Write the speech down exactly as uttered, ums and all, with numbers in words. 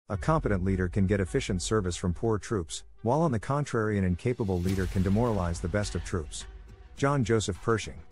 A competent leader can get efficient service from poor troops, while on the contrary an incapable leader can demoralize the best of troops. John Joseph Pershing.